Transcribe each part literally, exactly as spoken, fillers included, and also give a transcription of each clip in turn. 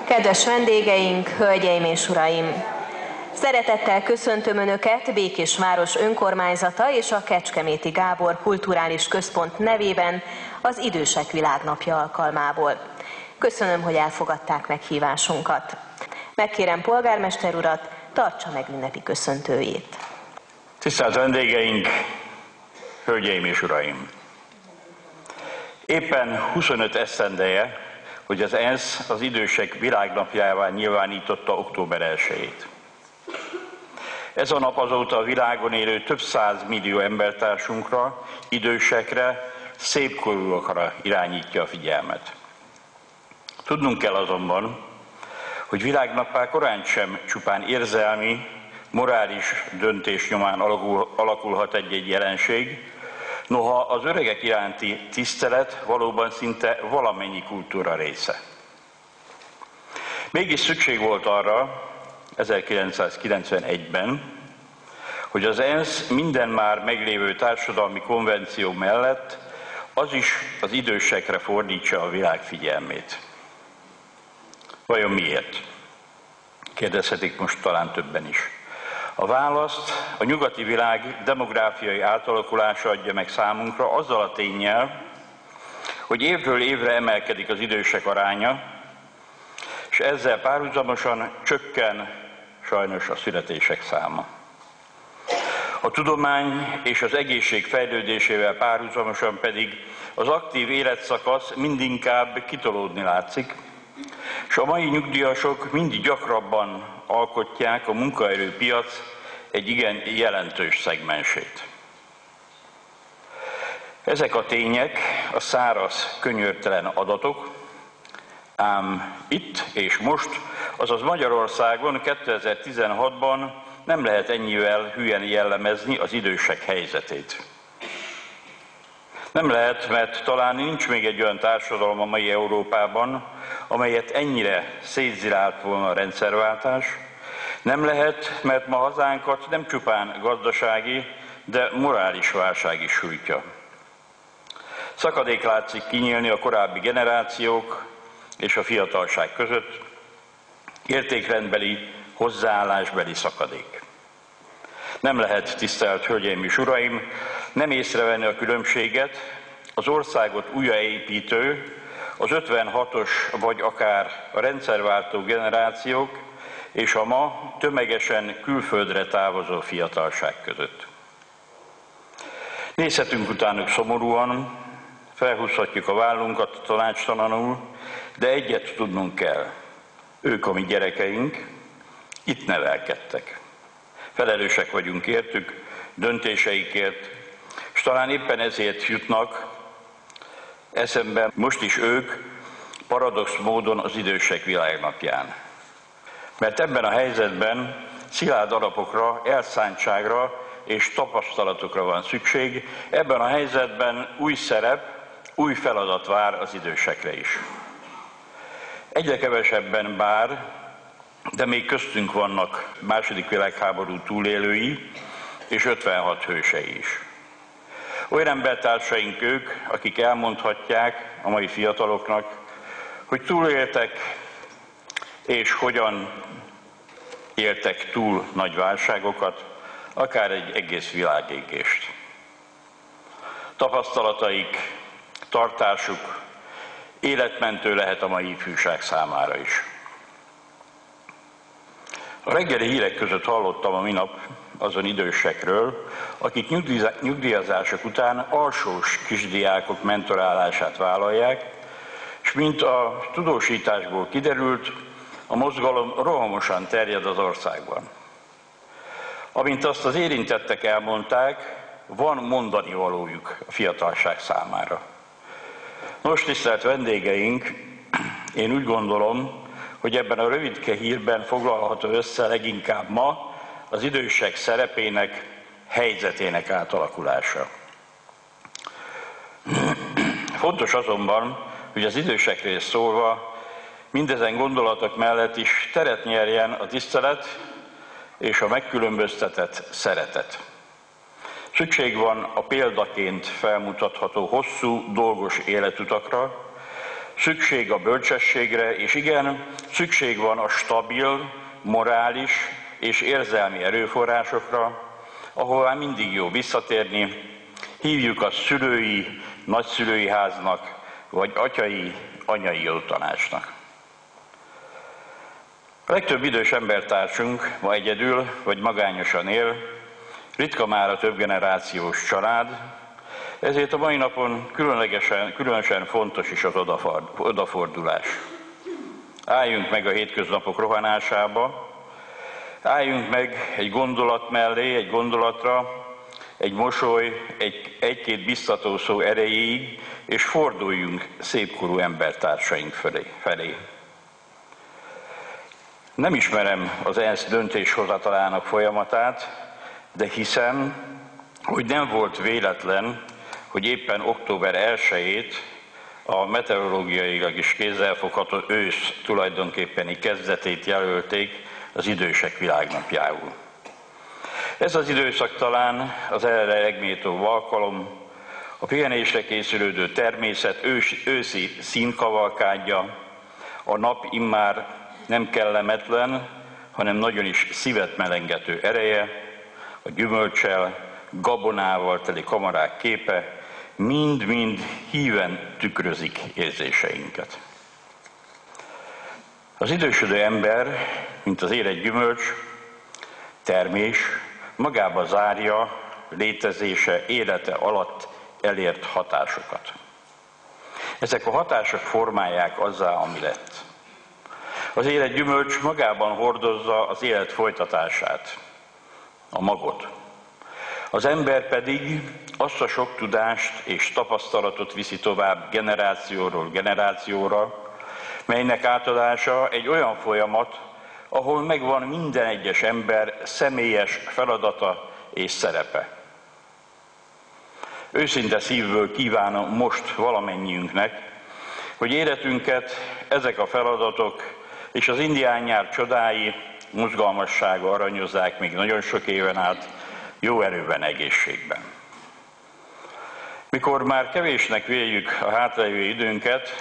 Kedves vendégeink, hölgyeim és uraim! Szeretettel köszöntöm Önöket Békésváros önkormányzata és a Kecskeméti Gábor Kulturális Központ nevében az Idősek Világnapja alkalmából. Köszönöm, hogy elfogadták meghívásunkat. Megkérem polgármester urat, tartsa meg ünnepi köszöntőjét. Tisztelt vendégeink, hölgyeim és uraim! Éppen huszonöt esztendeje, hogy az ENSZ az Idősek Világnapjává nyilvánította október elsejét. Ez a nap azóta a világon élő több száz millió embertársunkra, idősekre, szépkorúakra irányítja a figyelmet. Tudnunk kell azonban, hogy világnappá korán sem csupán érzelmi, morális döntés nyomán alakul, alakulhat egy-egy jelenség, noha az öregek iránti tisztelet valóban szinte valamennyi kultúra része. Mégis szükség volt arra, ezerkilencszázkilencvenegyben, hogy az ENSZ minden már meglévő társadalmi konvenció mellett az is az idősekre fordítsa a világ figyelmét. Vajon miért? Kérdezhetik most talán többen is. A választ a nyugati világ demográfiai átalakulása adja meg számunkra azzal a ténnyel, hogy évről évre emelkedik az idősek aránya, és ezzel párhuzamosan csökken sajnos a születések száma. A tudomány és az egészség fejlődésével párhuzamosan pedig az aktív életszakasz mindinkább kitolódni látszik, és a mai nyugdíjasok mindig gyakrabban alkotják a munkaerőpiac egy igen jelentős szegmensét. Ezek a tények a száraz, könyörtelen adatok, ám itt és most, azaz Magyarországon kétezer-tizenhatban nem lehet ennyivel hülyen jellemezni az idősek helyzetét. Nem lehet, mert talán nincs még egy olyan társadalom a mai Európában, amelyet ennyire szétzilált volna a rendszerváltás. Nem lehet, mert ma hazánkat nem csupán gazdasági, de morális válság is sújtja. Szakadék látszik kinyílni a korábbi generációk és a fiatalság között, értékrendbeli, hozzáállásbeli szakadék. Nem lehet, tisztelt hölgyeim és uraim, nem észrevenni a különbséget az országot újraépítő, az ötvenhatos vagy akár a rendszerváltó generációk és a ma tömegesen külföldre távozó fiatalság között. Nézhetünk utánuk szomorúan, felhúzhatjuk a vállunkat tanácstalanul, de egyet tudnunk kell. Ők a mi gyerekeink, itt nevelkedtek. Felelősek vagyunk értük, döntéseikért, és talán éppen ezért jutnak eszembe most is ők paradox módon az Idősek Világnapján. Mert ebben a helyzetben szilárd alapokra, elszántságra és tapasztalatokra van szükség, ebben a helyzetben új szerep, új feladat vár az idősekre is. Egyre kevesebben bár, de még köztünk vannak második világháború túlélői és ötvenhat hősei is. Olyan embertársaink ők, akik elmondhatják a mai fiataloknak, hogy túléltek, és hogyan éltek túl nagy válságokat, akár egy egész világégést. Tapasztalataik, tartásuk életmentő lehet a mai ifjúság számára is. A reggeli hírek között hallottam a minap azon idősekről, akik nyugdíjazások után alsós kisdiákok mentorálását vállalják, és mint a tudósításból kiderült, a mozgalom rohamosan terjed az országban. Amint azt az érintettek elmondták, van mondani valójuk a fiatalság számára. Nos, tisztelt vendégeink, én úgy gondolom, hogy ebben a rövidke hírben foglalható össze leginkább ma az idősek szerepének, helyzetének átalakulása. Fontos azonban, hogy az idősekről szólva mindezen gondolatok mellett is teret nyerjen a tisztelet és a megkülönböztetett szeretet. Szükség van a példaként felmutatható hosszú, dolgos életutakra, szükség a bölcsességre, és igen, szükség van a stabil, morális és érzelmi erőforrásokra, ahová mindig jó visszatérni, hívjuk azt szülői, nagyszülői háznak, vagy atyai, anyai jótanácsnak. A legtöbb idős embertársunk ma egyedül, vagy magányosan él, ritka már a többgenerációs család, ezért a mai napon különlegesen, különösen fontos is az odafordulás. Álljunk meg a hétköznapok rohanásába, álljunk meg egy gondolat mellé, egy gondolatra, egy mosoly, egy, egy-két biztató szó erejéig, és forduljunk szépkorú embertársaink felé. felé. Nem ismerem az ENSZ döntéshozatalának folyamatát, de hiszem, hogy nem volt véletlen, hogy éppen október elsejét, a meteorológiailag is kézzelfogható ősz tulajdonképpeni kezdetét jelölték az idősek világnapjául. Ez az időszak talán az erre legméltóbb alkalom, a pihenésre készülődő természet ős, őszi színkavalkádja, a nap immár nem kellemetlen, hanem nagyon is szívet melengető ereje, a gyümölcsel, gabonával teli kamarák képe, mind-mind híven tükrözik érzéseinket. Az idősödő ember, mint az élet gyümölcs, termés, magába zárja létezése, élete alatt elért hatásokat. Ezek a hatások formálják azzá, ami lett. Az élet gyümölcs magában hordozza az élet folytatását, a magot. Az ember pedig azt a sok tudást és tapasztalatot viszi tovább generációról generációra, melynek átadása egy olyan folyamat, ahol megvan minden egyes ember személyes feladata és szerepe. Őszinte szívből kívánom most valamennyiünknek, hogy életünket ezek a feladatok és az indián nyár csodái, mozgalmassága aranyozzák még nagyon sok éven át, jó erőben, egészségben. Mikor már kevésnek véljük a hátralévő időnket,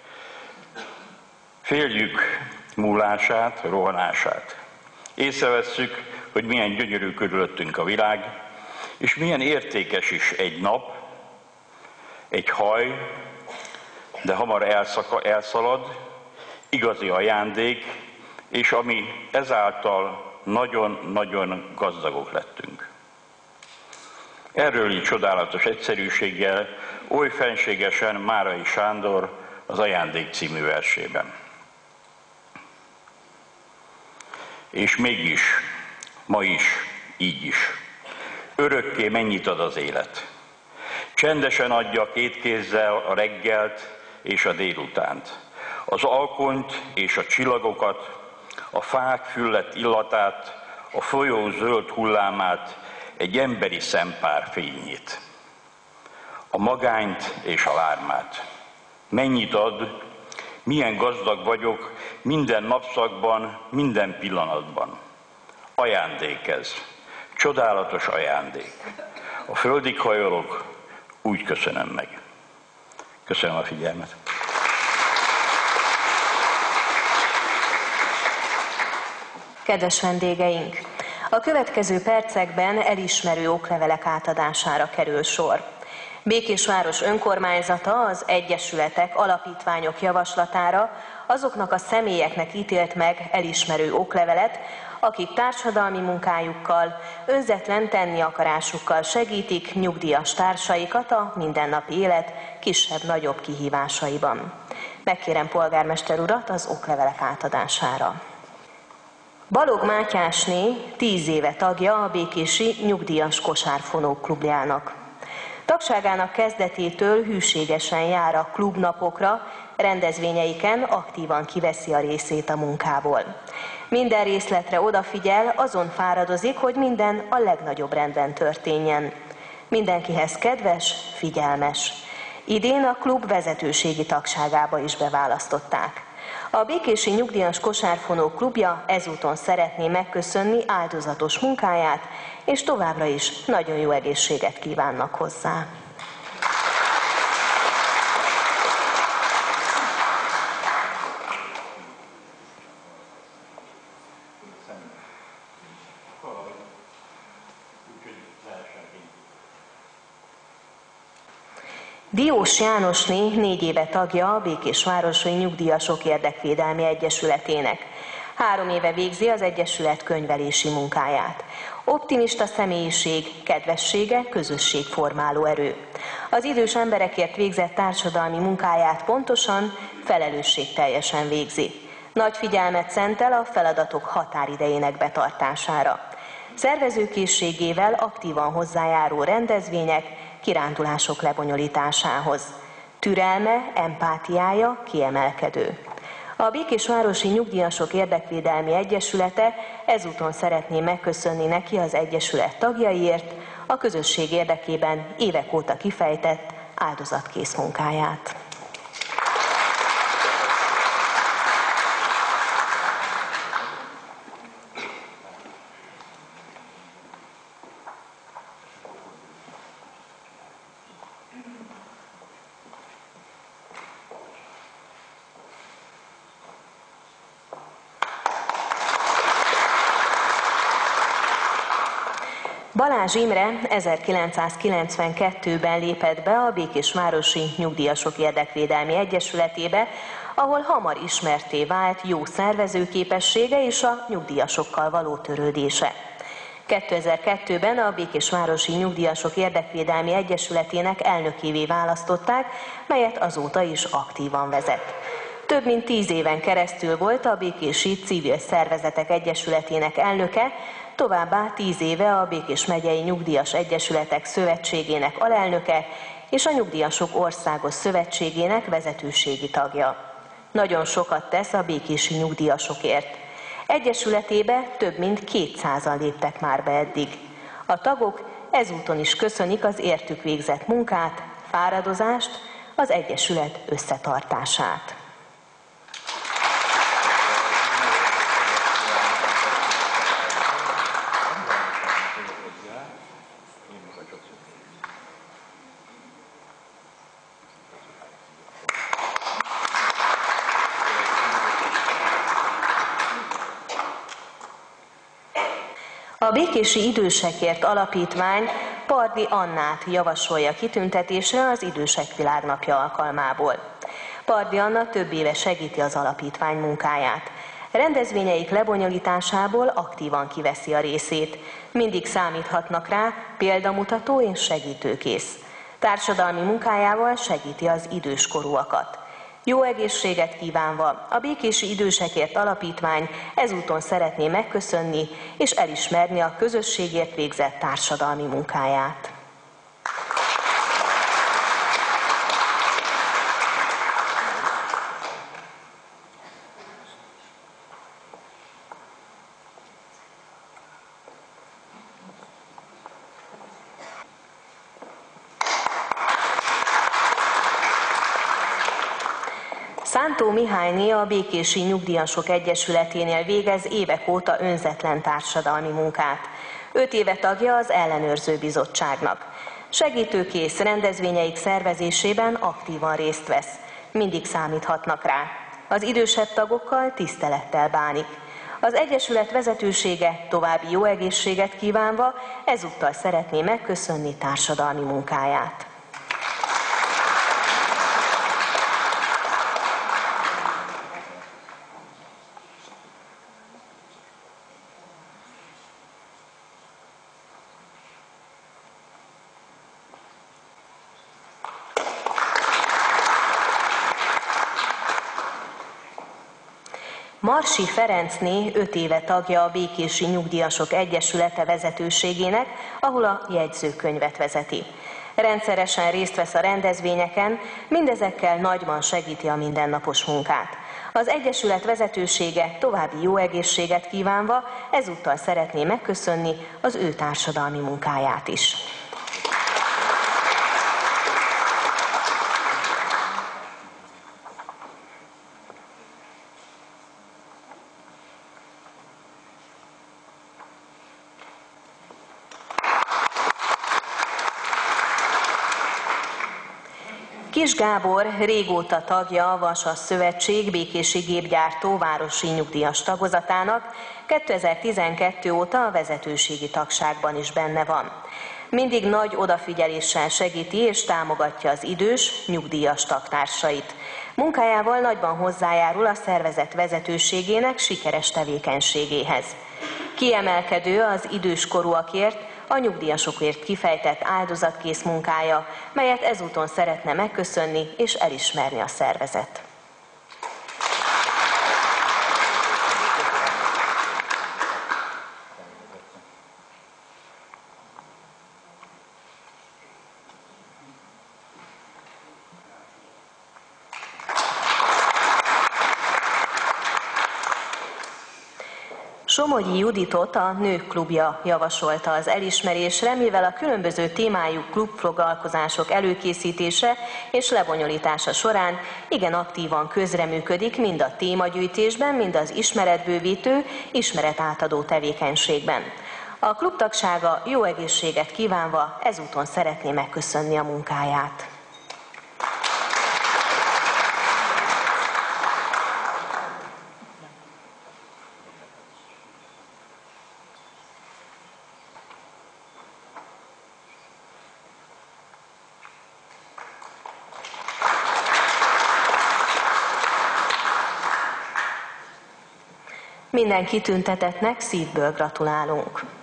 féljük múlását, rohanását. Észrevesszük, hogy milyen gyönyörű körülöttünk a világ, és milyen értékes is egy nap, egy haj, de hamar elszaka, elszalad, igazi ajándék, és ami ezáltal nagyon-nagyon gazdagok lettünk. Erről így csodálatos egyszerűséggel, oly fenségesen Márai Sándor az Ajándék című versében. És mégis, ma is, így is. Örökké mennyit ad az élet. Csendesen adja két kézzel a reggelt és a délutánt, az alkonyt és a csillagokat, a fák füllett illatát, a folyó zöld hullámát, egy emberi szempár fényét, a magányt és a lármát. Mennyit ad, milyen gazdag vagyok minden napszakban, minden pillanatban. Ajándék ez, csodálatos ajándék. A földig hajolok, úgy köszönöm meg. Köszönöm a figyelmet. Kedves vendégeink! A következő percekben elismerő oklevelek átadására kerül sor. Békésváros önkormányzata az egyesületek, alapítványok javaslatára azoknak a személyeknek ítélt meg elismerő oklevelet, akik társadalmi munkájukkal, önzetlen tenni akarásukkal segítik nyugdíjas társaikat a mindennapi élet kisebb-nagyobb kihívásaiban. Megkérem polgármester urat az oklevelek átadására. Balog Mátyásné tíz éve tagja a békési nyugdíjas kosárfonók klubjának. Tagságának kezdetétől hűségesen jár a klubnapokra, rendezvényeiken aktívan kiveszi a részét a munkából. Minden részletre odafigyel, azon fáradozik, hogy minden a legnagyobb rendben történjen. Mindenkihez kedves, figyelmes. Idén a klub vezetőségi tagságába is beválasztották. A békési nyugdíjas kosárfonók klubja ezúton szeretné megköszönni áldozatos munkáját, és továbbra is nagyon jó egészséget kívánnak hozzá. Diós Jánosné négy éve tagja a Békésvárosi Nyugdíjasok Érdekvédelmi Egyesületének. Három éve végzi az Egyesület könyvelési munkáját. Optimista személyiség, kedvessége, közösségformáló erő. Az idős emberekért végzett társadalmi munkáját pontosan, felelősségteljesen végzi. Nagy figyelmet szentel a feladatok határidejének betartására. Szervezőkészségével aktívan hozzájárul rendezvények, kirándulások lebonyolításához. Türelme, empátiája kiemelkedő. A Békésvárosi Nyugdíjasok Érdekvédelmi Egyesülete ezúton szeretné megköszönni neki az Egyesület tagjaiért, a közösség érdekében évek óta kifejtett áldozatkész munkáját. Balázs Imre ezerkilencszázkilencvenkettőben lépett be a Békésvárosi Nyugdíjasok Érdekvédelmi Egyesületébe, ahol hamar ismertté vált jó szervezőképessége és a nyugdíjasokkal való törődése. kétezer-kettőben a Békésvárosi Nyugdíjasok Érdekvédelmi Egyesületének elnökévé választották, melyet azóta is aktívan vezet. Több mint tíz éven keresztül volt a Békési Civil Szervezetek Egyesületének elnöke, továbbá tíz éve a Békés megyei Nyugdíjas Egyesületek Szövetségének alelnöke és a Nyugdíjasok Országos Szövetségének vezetőségi tagja. Nagyon sokat tesz a békési nyugdíjasokért. Egyesületébe több mint kétszázan léptek már be eddig. A tagok ezúton is köszönik az értük végzett munkát, fáradozást, az Egyesület összetartását. A Békési Idősekért Alapítvány Pardi Annát javasolja kitüntetésre az Idősek Világnapja alkalmából. Pardi Anna több éve segíti az alapítvány munkáját. Rendezvényeik lebonyolításából aktívan kiveszi a részét. Mindig számíthatnak rá, példamutató és segítőkész. Társadalmi munkájával segíti az időskorúakat. Jó egészséget kívánva a Békési Idősekért Alapítvány ezúton szeretné megköszönni és elismerni a közösségért végzett társadalmi munkáját. Szántó Mihályné a Békési Nyugdíjasok Egyesületénél végez évek óta önzetlen társadalmi munkát. Öt éve tagja az ellenőrző bizottságnak. Segítőkész rendezvényeik szervezésében aktívan részt vesz. Mindig számíthatnak rá. Az idősebb tagokkal tisztelettel bánik. Az Egyesület vezetősége további jó egészséget kívánva ezúttal szeretné megköszönni társadalmi munkáját. Marsi Ferencné öt éve tagja a Békési Nyugdíjasok Egyesülete vezetőségének, ahol a jegyzőkönyvet vezeti. Rendszeresen részt vesz a rendezvényeken, mindezekkel nagyban segíti a mindennapos munkát. Az Egyesület vezetősége további jó egészséget kívánva ezúttal szeretné megköszönni az ő társadalmi munkáját is. Kis Gábor régóta tagja a Vasas Szövetség Békési Gépgyártó városi nyugdíjas tagozatának, kétezer-tizenkettő óta a vezetőségi tagságban is benne van. Mindig nagy odafigyeléssel segíti és támogatja az idős, nyugdíjas tagtársait. Munkájával nagyban hozzájárul a szervezet vezetőségének sikeres tevékenységéhez. Kiemelkedő az időskorúakért, a nyugdíjasokért kifejtett áldozatkész munkája, melyet ezúton szeretne megköszönni és elismerni a szervezet. Somogyi Juditot a Nők Klubja javasolta az elismerésre, mivel a különböző témájú klubfoglalkozások előkészítése és lebonyolítása során igen aktívan közreműködik mind a témagyűjtésben, mind az ismeretbővítő, ismeretátadó tevékenységben. A klubtagsága jó egészséget kívánva ezúton szeretné megköszönni a munkáját. Minden kitüntetettnek szívből gratulálunk.